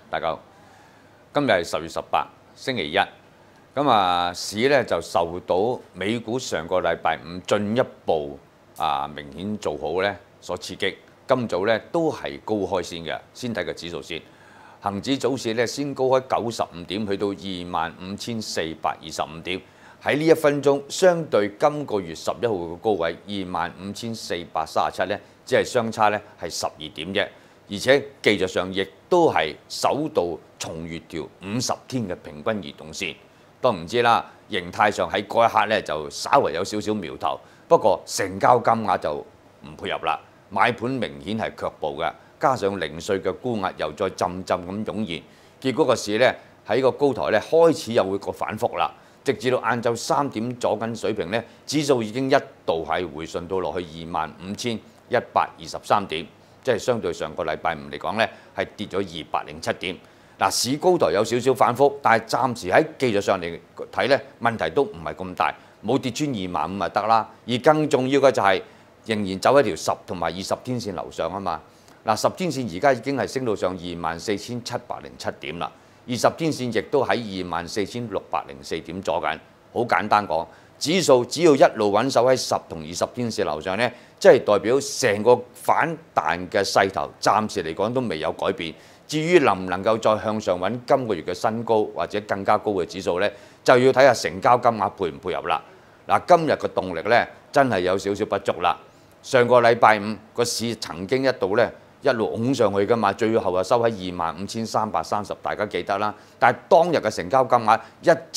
大家好，今日係10月18，星期一。咁市咧就受到美股上個禮拜五進一步明顯做好咧所刺激。今早咧都係高開先嘅，先睇個指數先。恒指早市咧先高開95點，去到25,425點。喺呢1分鐘，相對今個月11號嘅高位25,437咧，只係相差咧係12點啫。而且技術上亦都係首度重越條50天嘅平均移動線。都唔知啦，形態上喺嗰一刻咧就稍為有少少苗頭，不過成交金額就唔配合啦，買盤明顯係卻步嘅，加上零碎嘅沽壓又再浸浸咁湧現，結果個市咧喺個高台咧開始有會個反覆啦，直至到晏晝3點左緊水平咧，指數已經一度係回順到落去25,123點，即係相對上個禮拜五嚟講咧係跌咗207點。嗱，市高台有少少反覆，但係暫時喺技術上嚟睇咧，問題都唔係咁大，冇跌穿25,000咪得啦。而更重要嘅就係仍然走喺條10同埋20天線樓上啊嘛。嗱，10天線而家已經係升到上24,707點啦，20天線亦都喺24,604點左緊。好簡單講，指數只要一路穩守喺10同20天線樓上咧，即係代表成個反彈嘅勢頭暫時嚟講都未有改變。至於能唔能夠再向上揾今個月嘅新高或者更加高嘅指數呢，就要睇下成交金額配唔配合啦。嗱，今日嘅動力呢，真係有少少不足啦。上個禮拜五個市曾經一度呢一路拱上去㗎嘛，最後就收喺25,330，大家記得啦。但係當日嘅成交金額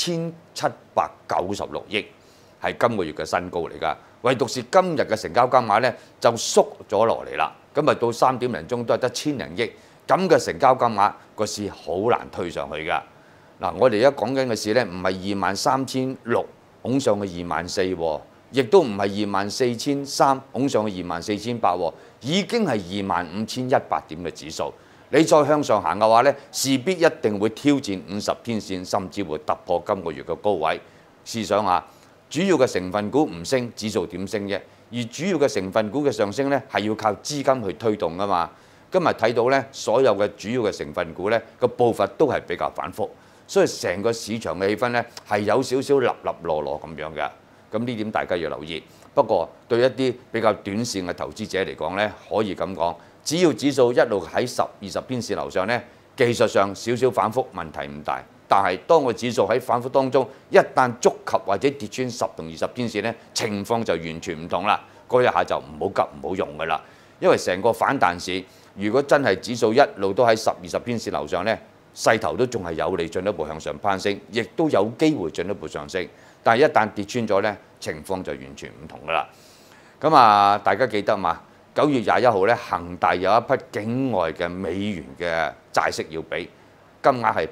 1,796億，係今個月嘅新高嚟㗎。唯獨是今日嘅成交金額呢，就縮咗落嚟啦。咁啊到3點零鐘都係得千零億。咁嘅成交金額個市好難推上去㗎。嗱，我哋而家講緊嘅市咧，唔係23,600拱上去24,000喎，亦都唔係24,300拱上去24,800喎，已經係25,100點嘅指數。你再向上行嘅話咧，勢必一定會挑戰50天線，甚至會突破今個月嘅高位。試想下，主要嘅成分股唔升，指數點升啫？而主要嘅成分股嘅上升咧，係要靠資金去推動㗎嘛。今日睇到咧，所有嘅主要嘅成分股咧個步伐都係比較反覆，所以成個市場嘅氣氛咧係有少少立立落落咁樣嘅。咁呢點大家要留意。不過對一啲比較短線嘅投資者嚟講咧，可以咁講，只要指數一路喺10、20天線樓上咧，技術上少少反覆問題唔大。但係當個指數喺反覆當中，一旦觸及或者跌穿10同20天線咧，情況就完全唔同啦。嗰一下就唔好急唔好用㗎啦，因為成個反彈市。如果真係指數一路都喺10、20天線樓上呢，勢頭都仲係有利進一步向上攀升，亦都有機會進一步上升。但係一旦跌穿咗呢，情況就完全唔同㗎啦。咁大家記得嘛？9月21號呢，恒大有一筆境外嘅美元嘅債息要俾，金額係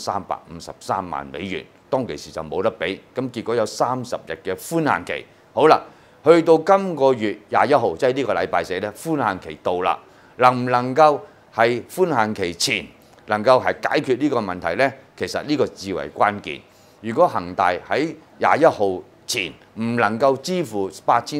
8353萬美元，當其時就冇得俾。咁結果有30日嘅寬限期。好啦，去到今個月21號，即係呢個禮拜4呢，寬限期到啦。能唔能夠係寬限期前能夠係解決呢個問題呢？其實呢個至為關鍵。如果恒大喺21號前唔能夠支付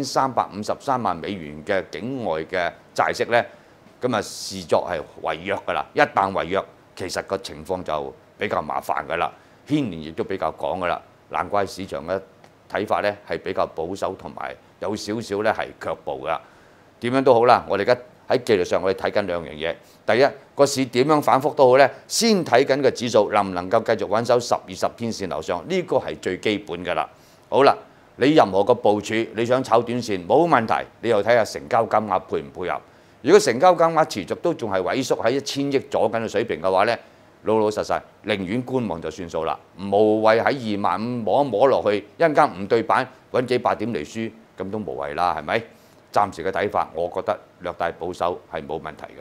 8353萬美元嘅境外嘅債息呢，咁視作係違約㗎啦。一旦違約，其實個情況就比較麻煩㗎啦，牽連亦都比較廣㗎啦。難怪市場嘅睇法呢係比較保守同埋有少少呢係卻步㗎。點樣都好啦，我哋而家喺技術上，我哋睇緊兩樣嘢。第一，個市點樣反覆都好咧，先睇緊個指數能唔能夠繼續穩守10、20天線樓上，呢個係最基本㗎啦。好啦，你任何個部署，你想炒短線冇問題，你又睇下成交金額配唔配合。如果成交金額持續都仲係萎縮喺1000億左緊嘅水平嘅話咧，老老實實寧願觀望就算數啦，無謂喺25,000摸一摸落去，一陣間唔對板揾幾百點嚟輸，咁都無謂啦，係咪？暫時嘅睇法，我覺得略帶保守係冇問題嘅。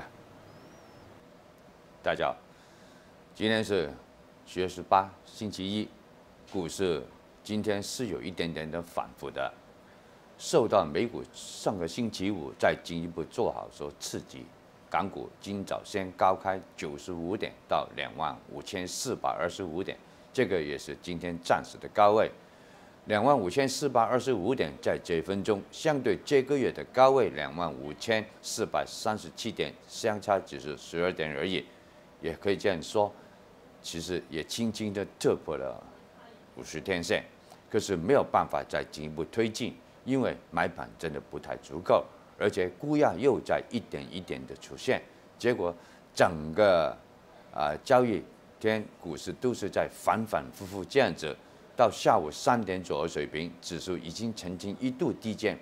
大家好，今天是10月18，星期一，股市今天是有一點點的反覆的，受到美股上個星期五再進一步做好所刺激，港股今早先高開95點到25,425點，這個也是今天暫時的高位。25,425點，在這分鐘相對這個月的高位25,437點，相差只是12點而已。 也可以这样说，其实也轻轻的突破了50天线，可是没有办法再进一步推进，因为买盘真的不太足够，而且估压又在一点一点的出现，结果整个交易天股市都是在反反复复这样子，到下午3点左右水平，指数已经曾经一度低见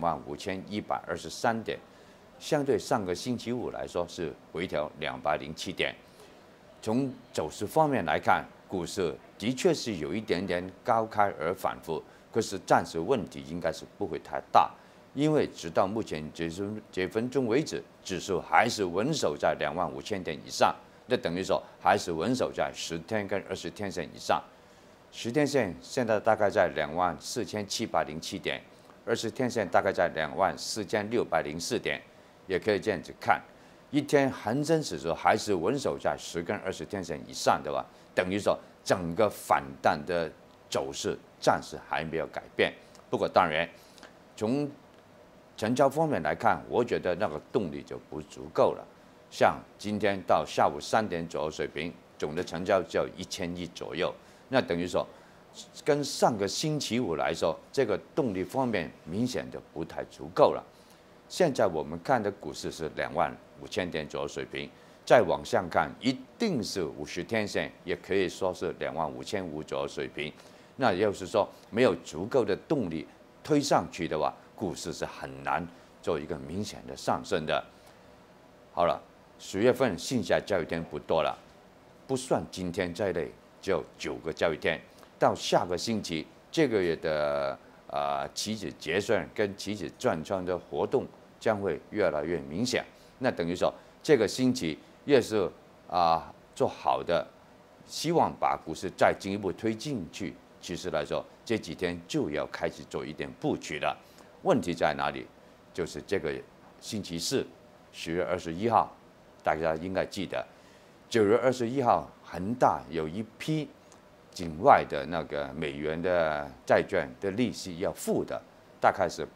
25123点，相对上个星期五来说是回调207点。从走势方面来看，股市的确是有一点点高开而反复，可是暂时问题应该是不会太大，因为直到目前这分钟为止，指数还是稳守在25000点以上，那等于说还是稳守在10天跟20天线以上。10天线现在大概在24707点，20天线大概在24604点，也可以这样子看。一天恒生指数还是稳守在10跟20天线以上的话，等于说整个反弹的走势暂时还没有改变。不过当然，从成交方面来看，我觉得那个动力就不足够了。像今天到下午3点左右水平，总的成交只有1000亿左右，那等于说跟上个星期五来说，这个动力方面明显的不太足够了。现在我们看的股市是25000点左右水平，再往上看一定是50天线，也可以说是25500左右水平。那也就是说，没有足够的动力推上去的话，股市是很难做一个明显的上升的。好了，10月份剩下交易天不多了，不算今天在内，只有9个交易天。到下个星期，这个月的期指结算跟期指转仓的活动将会越来越明显。那等于说，这个星期越是做好的，希望把股市再进一步推进去。其实来说，这几天就要开始做一点布局了。问题在哪里？就是这个星期四，10月21号，大家应该记得，9月21号，恒大有一批境外的那个美元的债券的利息要付的，大概是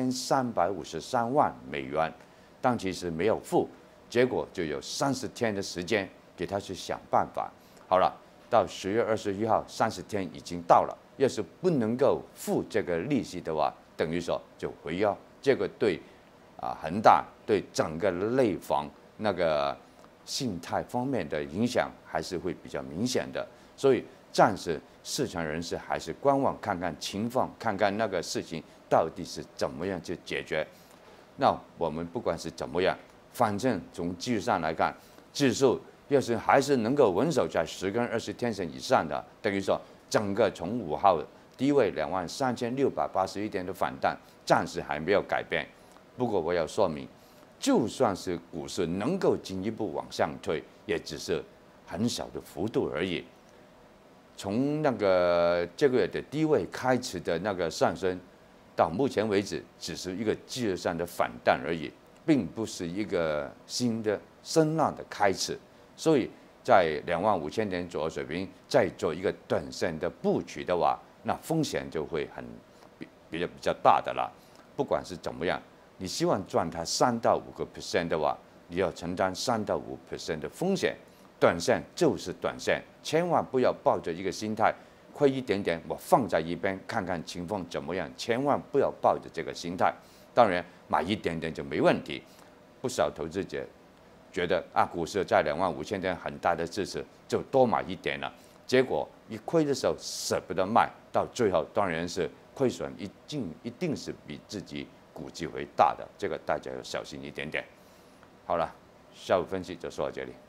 8353万美元，当其时没有付，结果就有30天的时间给他去想办法。好了，到10月21号，30天已经到了，要是不能够付这个利息的话，等于说就回腰，这个对恒大对整个内房那个信贷方面的影响还是会比较明显的，所以暂时市场人士还是观望看看情况，看看那个事情到底是怎么样去解决。那我们不管是怎么样，反正从技术上来看，指数要是还是能够稳守在10跟20天线以上的，等于说整个从5号低位23681点的反弹，暂时还没有改变。不过我要说明，就算是股市能够进一步往上推，也只是很小的幅度而已。从那个这个月的低位开始的那个上升，到目前为止只是一个技术上的反弹而已，并不是一个新的声浪的开始。所以在25000点左右水平再做一个短线的布局的话，那风险就会比较大的了。不管是怎么样，你希望赚它3到5% 的话，你要承担3到5% 的风险。短线就是短线，千万不要抱着一个心态，亏一点点我放在一边看看情况怎么样，千万不要抱着这个心态。当然买一点点就没问题，不少投资者觉得股市在25000点很大的支持，就多买一点了，结果一亏的时候舍不得卖，到最后当然是亏损一定是比自己估计为大的，这个大家要小心一点点。好了，下午分析就说到这里。